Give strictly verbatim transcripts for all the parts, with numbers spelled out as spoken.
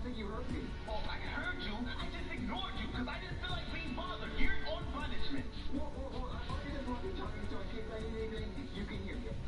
think you heard me. Oh, I heard you. I just ignored you because I didn't feel like being bothered. You're on punishment. Well, well, well, I thought you just want me talking, so in case I need anything, you can hear me.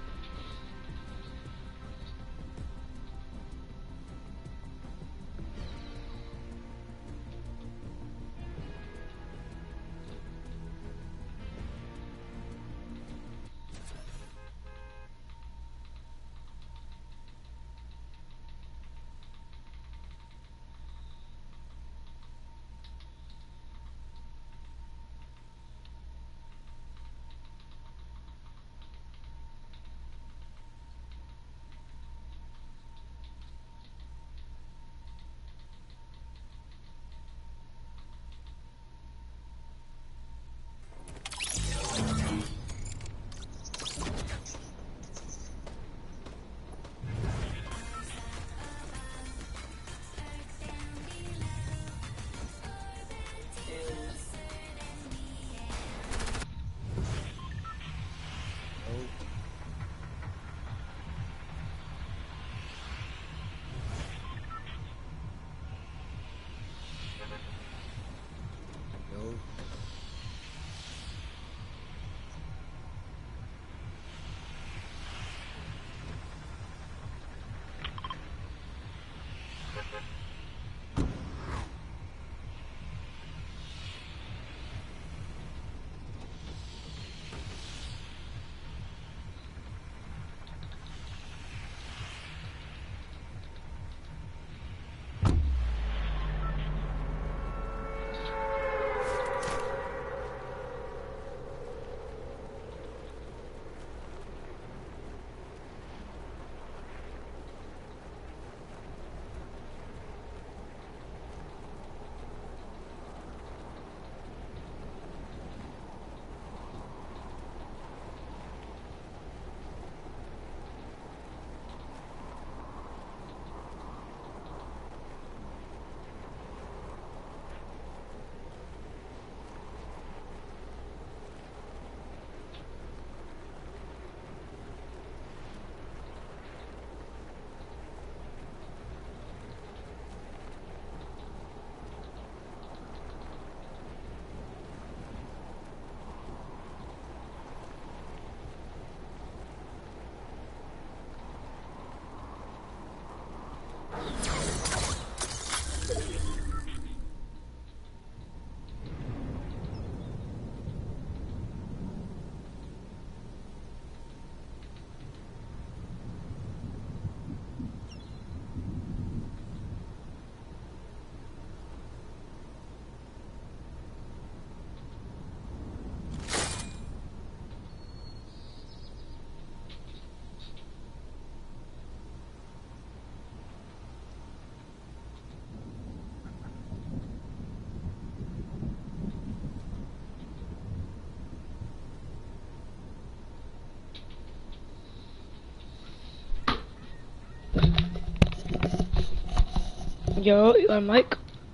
Yo, you on mic?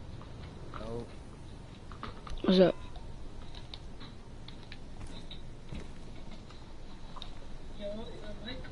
No. What's up? Yo, you on mic?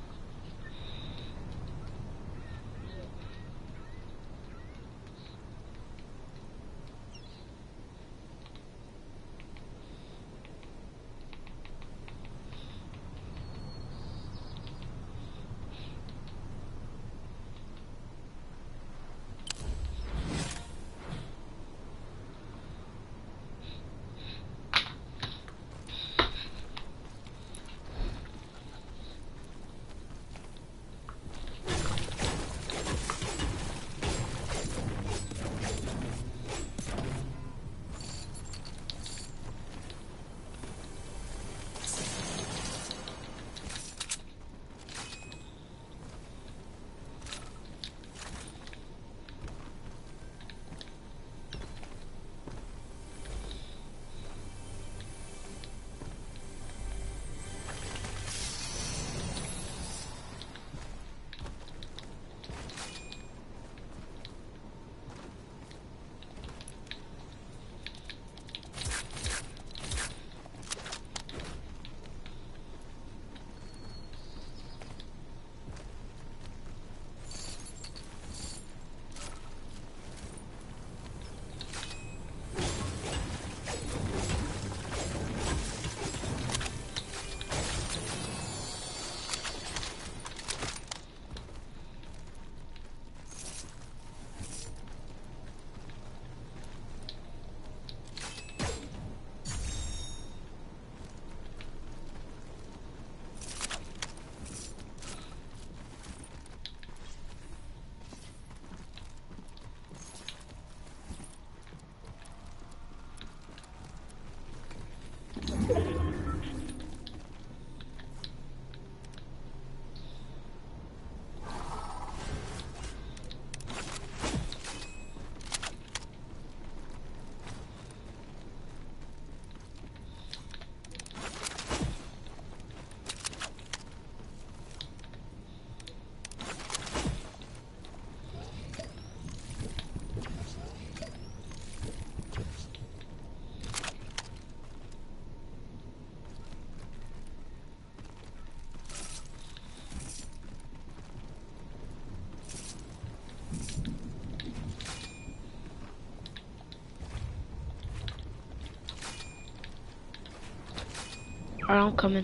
Alright, I'm coming.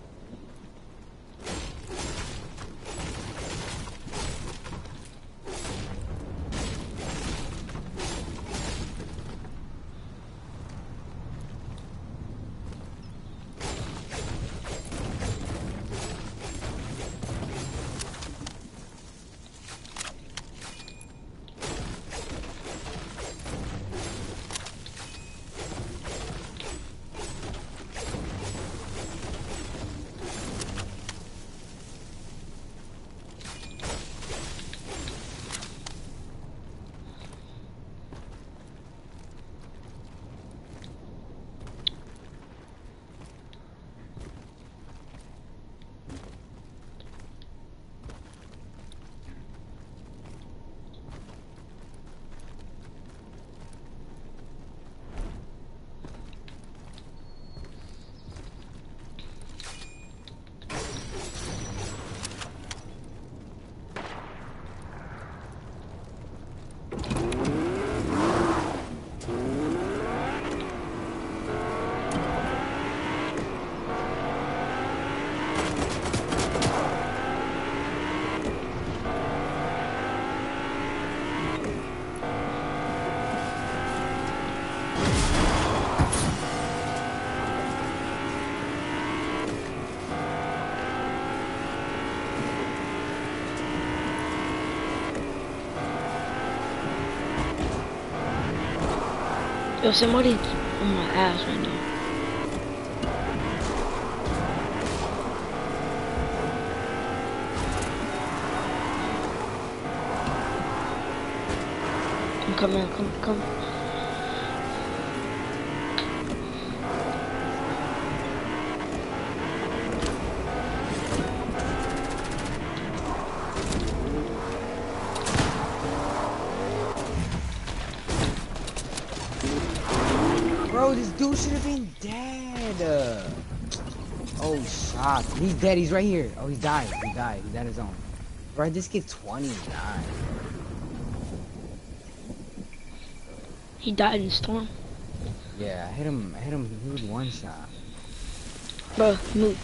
Yo, somebody on my ass right now. I'm coming, come, come. Bro, this dude should have been dead. Uh, oh, shot. He's dead. He's right here. Oh, he died. He died. He's on his own. Bro, this kid twenty-nine. He died in the storm. Yeah, I hit him. I hit him with one shot. Bro, move.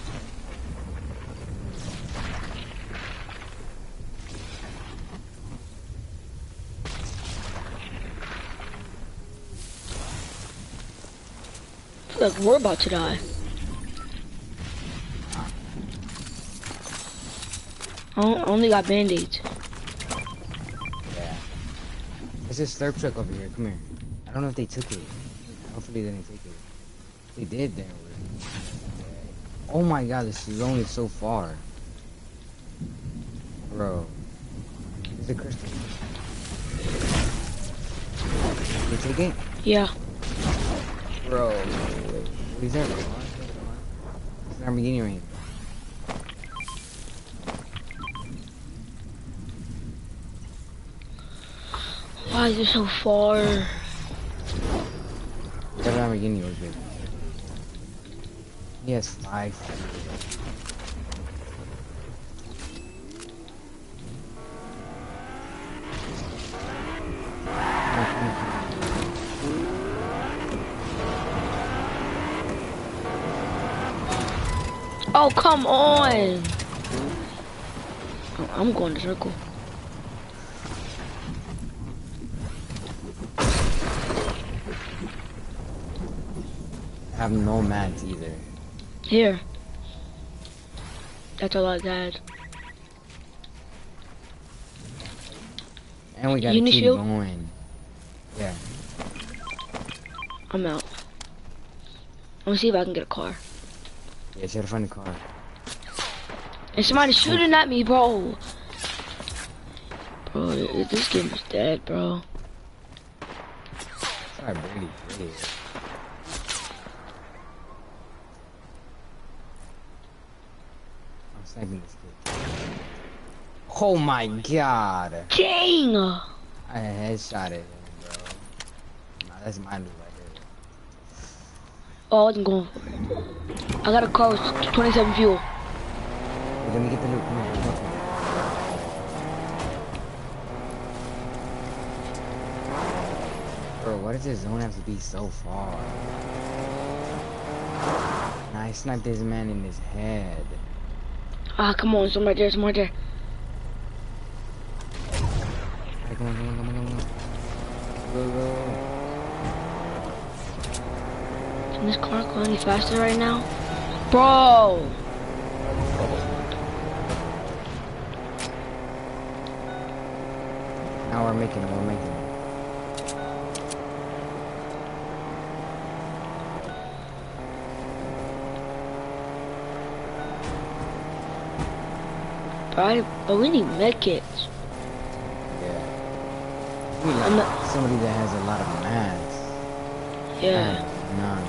Look, we're about to die. I on- only got band-aids. Yeah. There's this slurp truck over here. Come here. I don't know if they took it. Hopefully they didn't take it. If they did, then we're... Oh my god, this zone is so far. Bro. There's a crystal. Did they take it? Yeah. Bro. What is that? It's an Lamborghini right here. Why is it so far? That Lamborghini was big. He has five. Oh, come on! Oh, I'm going to circle. I have no mats either. Here. That's all I got. And we gotta You need keep shield? going. Yeah. I'm out. I'm gonna see if I can get a car. Yeah, try to find a car. And somebody's shooting at me, bro. Bro, this game is dead, bro. Sorry, Brady. Brady. I'm sniping this kid. Oh my god! Dang! I headshot it, bro. Nah, that's my loot right there. Oh, I wasn't going for it. I got a car with twenty-seven fuel. Wait, let me get the loot. Come here, come here. Bro, why does this zone have to be so far? Nice. I sniped this man in his head. Ah, come on, some right there, some right there. Hey, come on, come on, come on, come on. Go, go. Can this car go any faster right now? Bro! Now we're making it, we're making it. Right, but we need medkits. Yeah. We I'm like not- somebody that has a lot of mats. Yeah. None.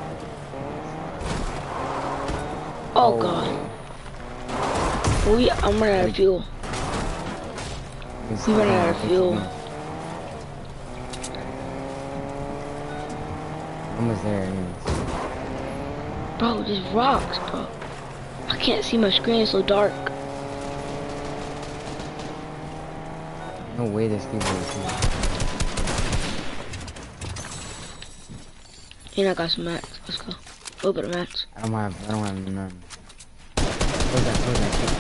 Oh god. We, I'm running out of fuel. It's- We ran out of it's- fuel. Almost there, anyways. Bro, just rocks, bro. I can't see my screen, it's so dark. No way this people are cool. And I got some mats. Let's go. A little bit of mats. I don't have, I don't have none. Close that, close that, close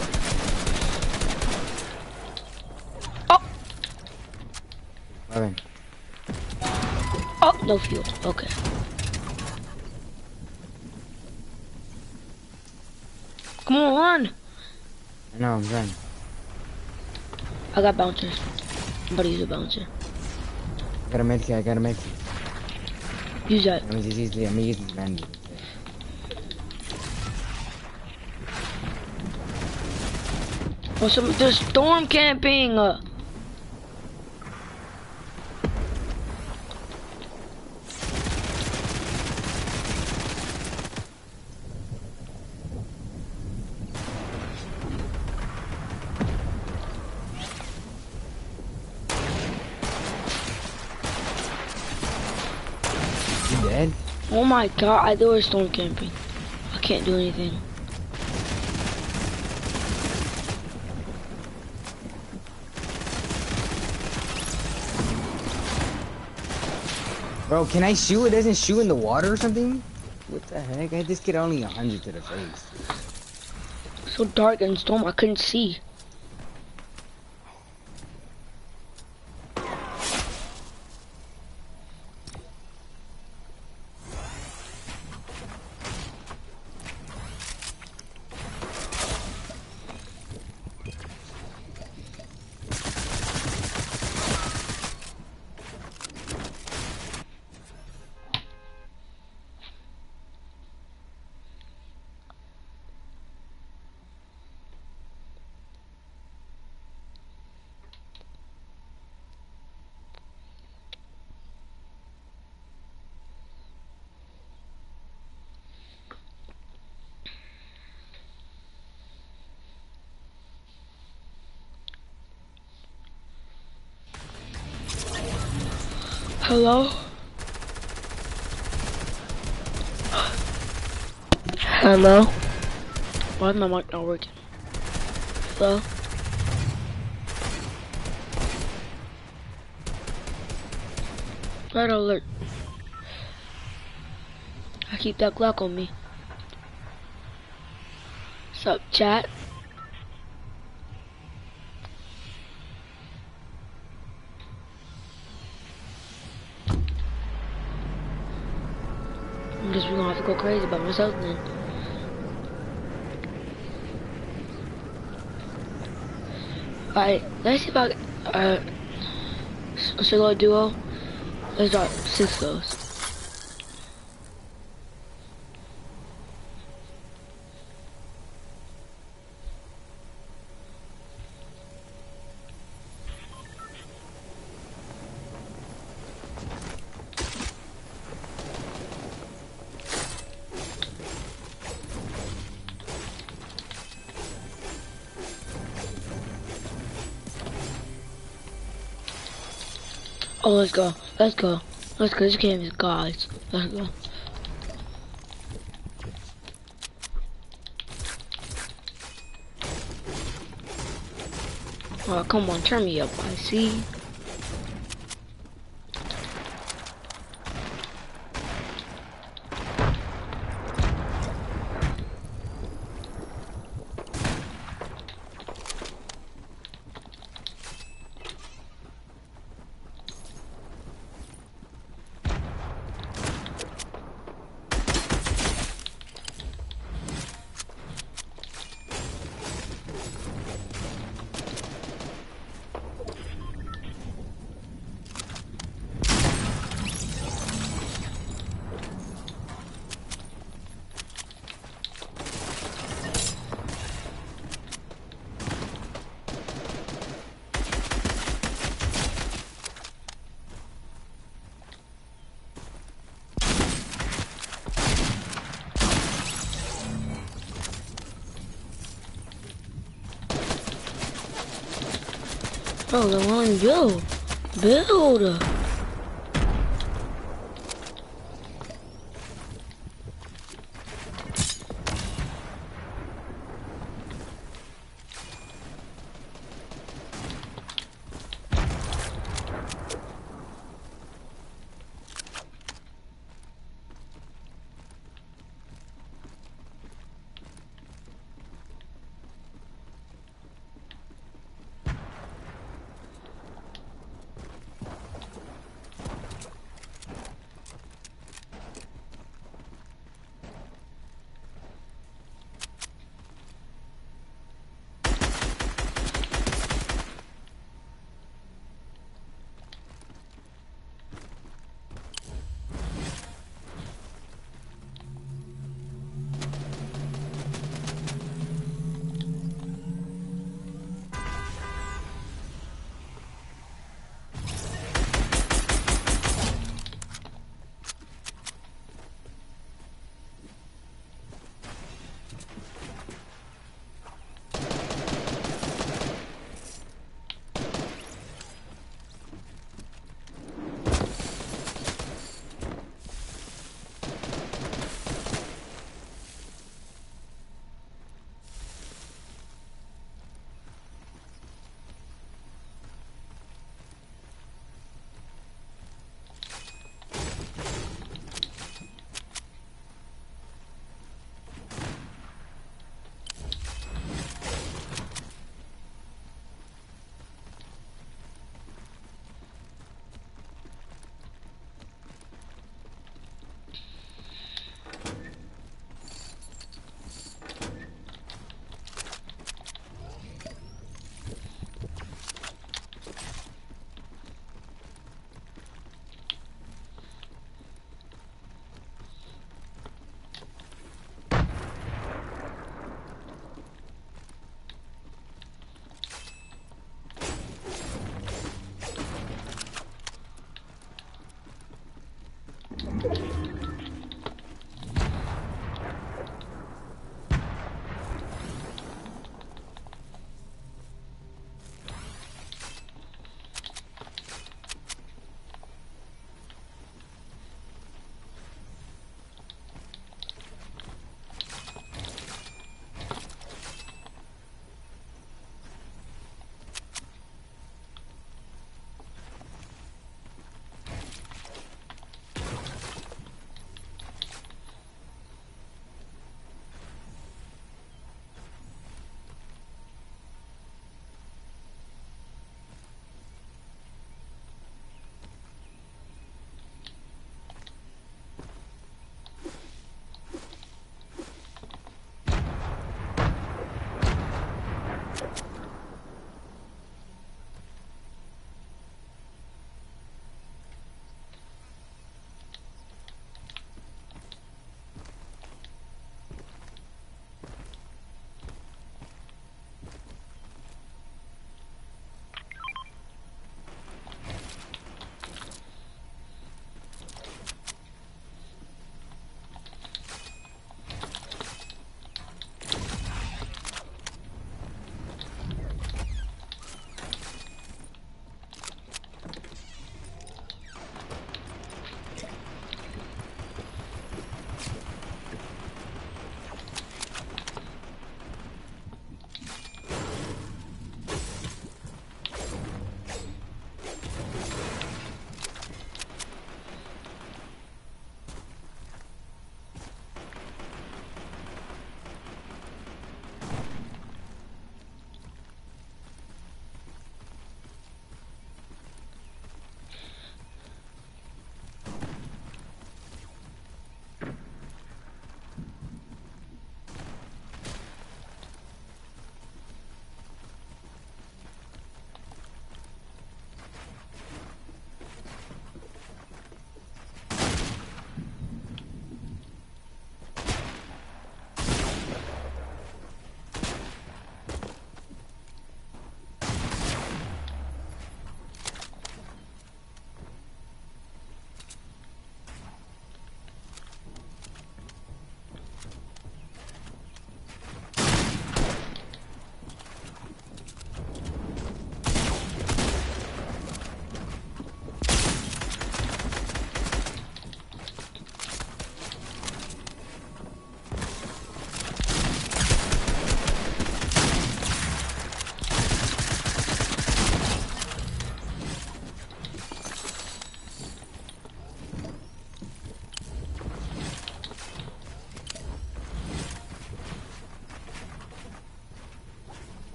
that. Oh! eleven. Oh, no fuel. Okay. Come on, run! I know, I'm trying. I got bouncers. I'm about to use a bouncer. I got a medkit, I got a medkit. Use that. Let me just easily, I'm using these bandages. Oh, some, there's storm camping! Uh, You dead? oh my god, I thought it was storm camping. I can't do anything. Bro, can I shoot? It doesn't shoot in the water or something? What the heck? I just get only a hundred to the face. So dark and storm, I couldn't see. Hello? Hello? Why is my mic not working? Hello? Red alert. I keep that Glock on me. What's up, chat? I guess we're gonna have to go crazy about myself then. Alright, let's see if I uh solo duo. Let's drop six goes. Oh, let's go. Let's go. Let's go. This game is God's. Let's go. Oh, come on. Turn me up. I see. Bro, the one build. Build.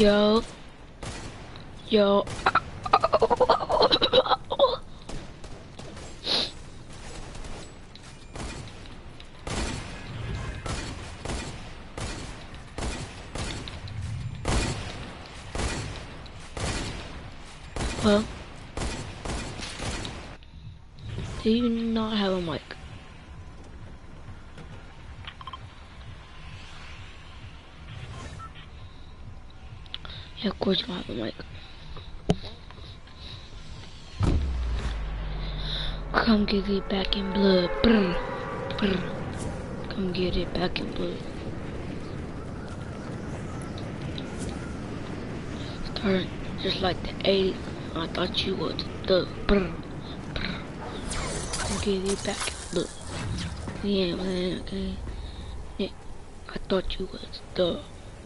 Yo. Yo. Well, do you not have a mic? Yeah, of course you don't have a mic. Come get it back in blood. Brr, brr. Come get it back in blood. Start just like the eighties. I thought you was the brr, brr. Come get it back in blood. Yeah, man, okay. Yeah, I thought you was the.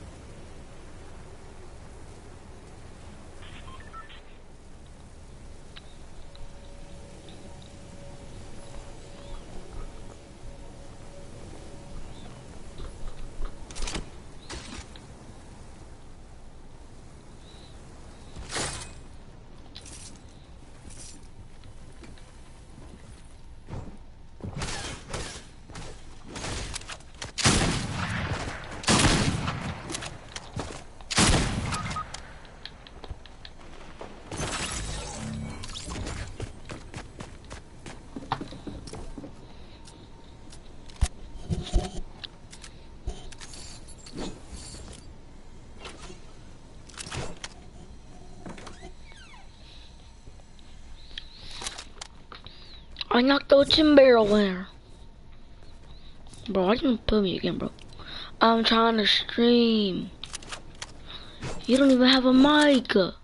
I knocked the chin barrel in her. Bro, why you put me again, bro? I'm trying to stream. You don't even have a mic. Alright,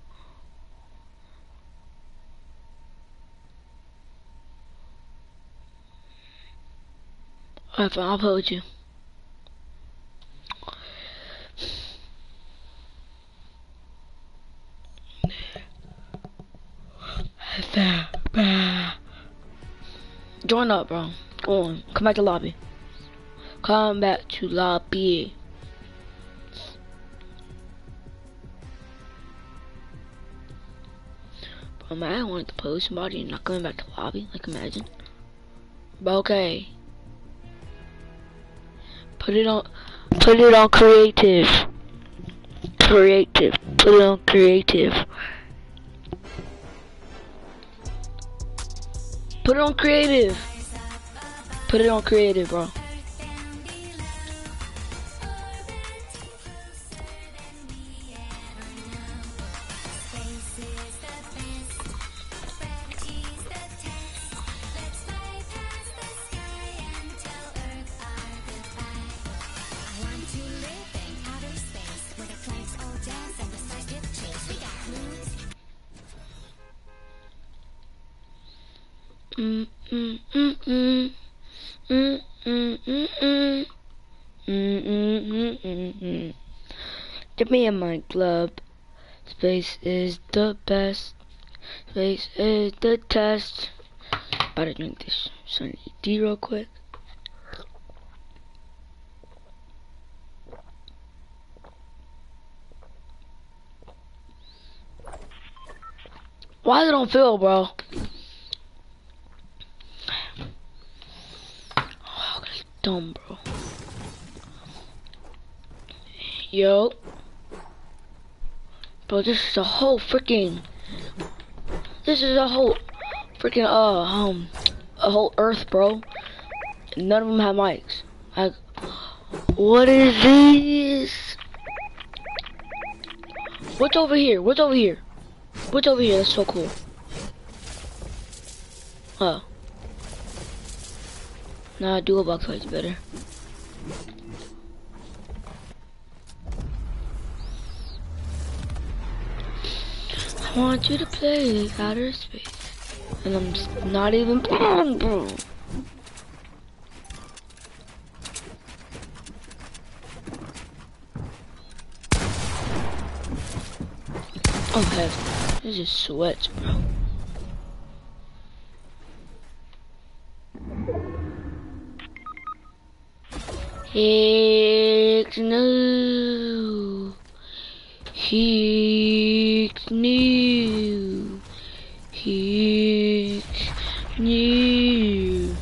fine, I'll play with you. Join up, bro. Go on. Come back to lobby. Come back to lobby. Bro, man, I wanted to play with somebody and not coming back to lobby. Like, imagine. But okay. Put it on. Put it on creative. Creative. Put it on creative. Put it on creative. Put it on creative, bro. Mm mm mm mm mm mm mm mm mm mm mm mm. Give me a mic club. Space is the best. Space is the test. About to drink this Sunny D real quick. Why does it don't feel, bro? Dumb, bro. Yo. Bro, this is a whole freaking. This is a whole freaking, uh, um, a whole earth, bro. None of them have mics. Like, what is this? What's over here? What's over here? What's over here? That's so cool. Huh. Nah, dual box fights better. I want you to play outer space, and I'm just not even playing, bro. Okay, this is sweats, bro. Heck no. He's new. He's new.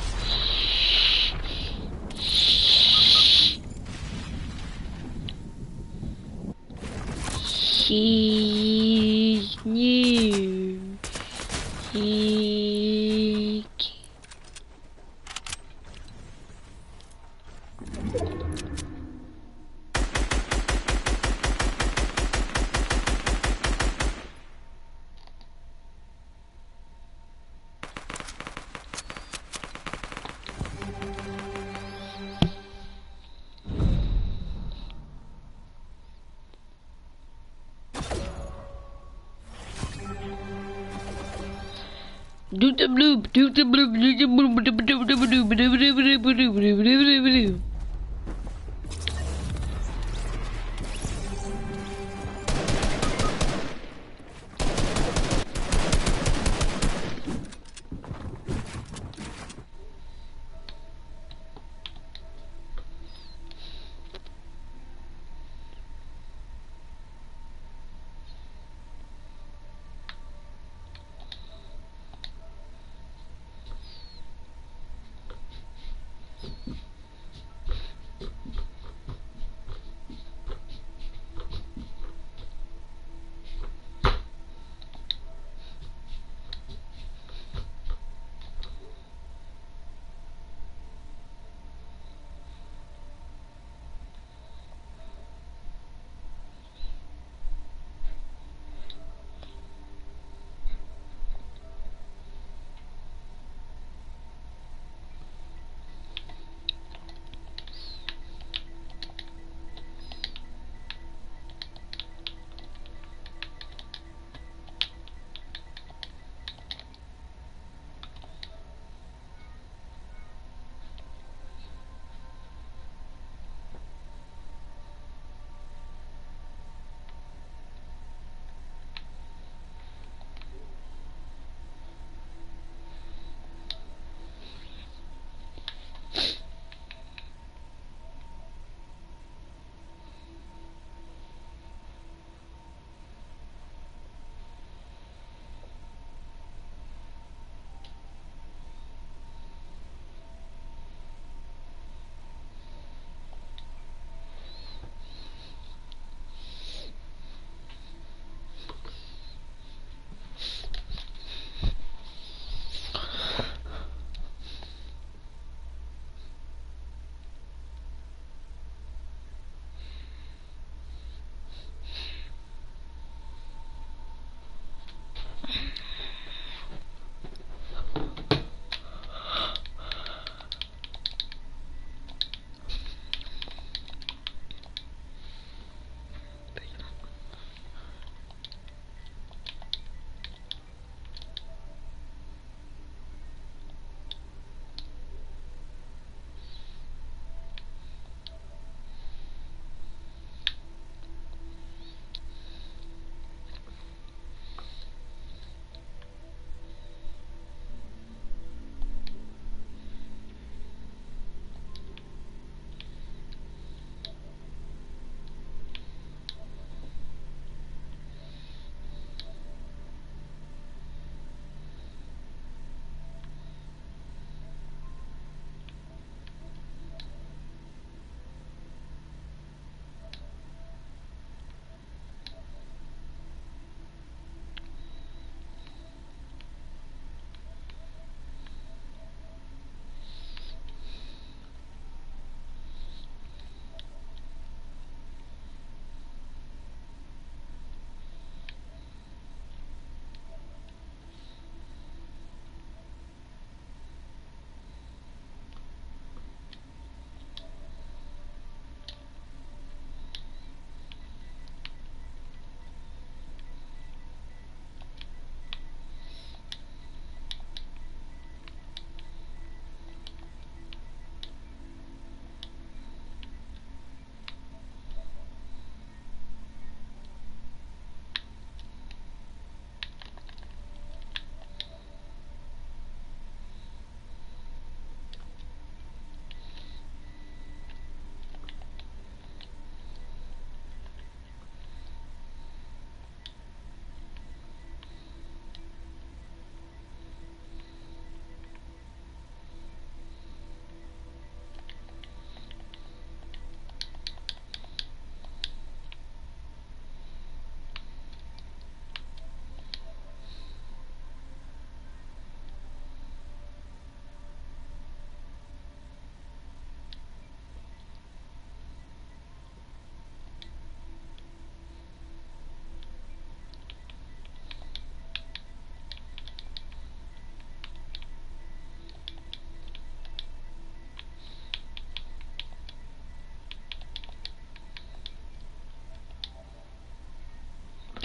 He's new. He. Do the bloop, do the bloop, do the bloop, do the bloop, do the bloop, do the bloop, do the bloop, do the bloop, do the bloop.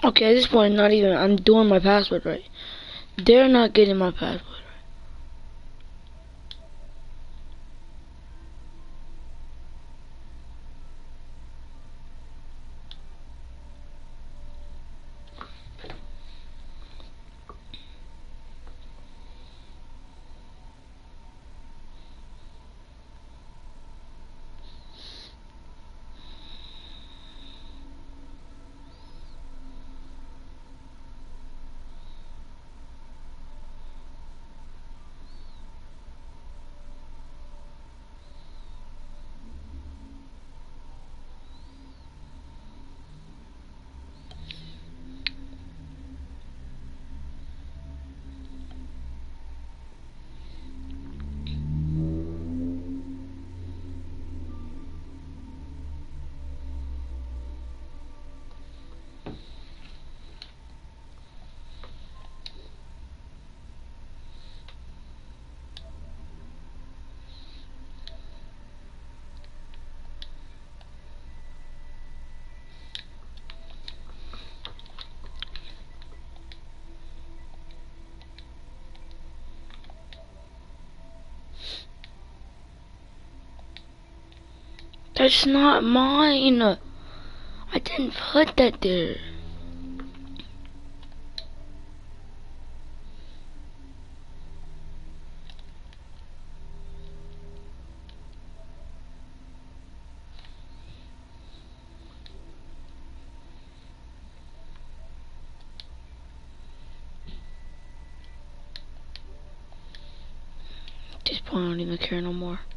Okay, at this point, not even. I'm doing my password right. They're not getting my password. That's not mine. I didn't put that there. At this point, I don't even care no more.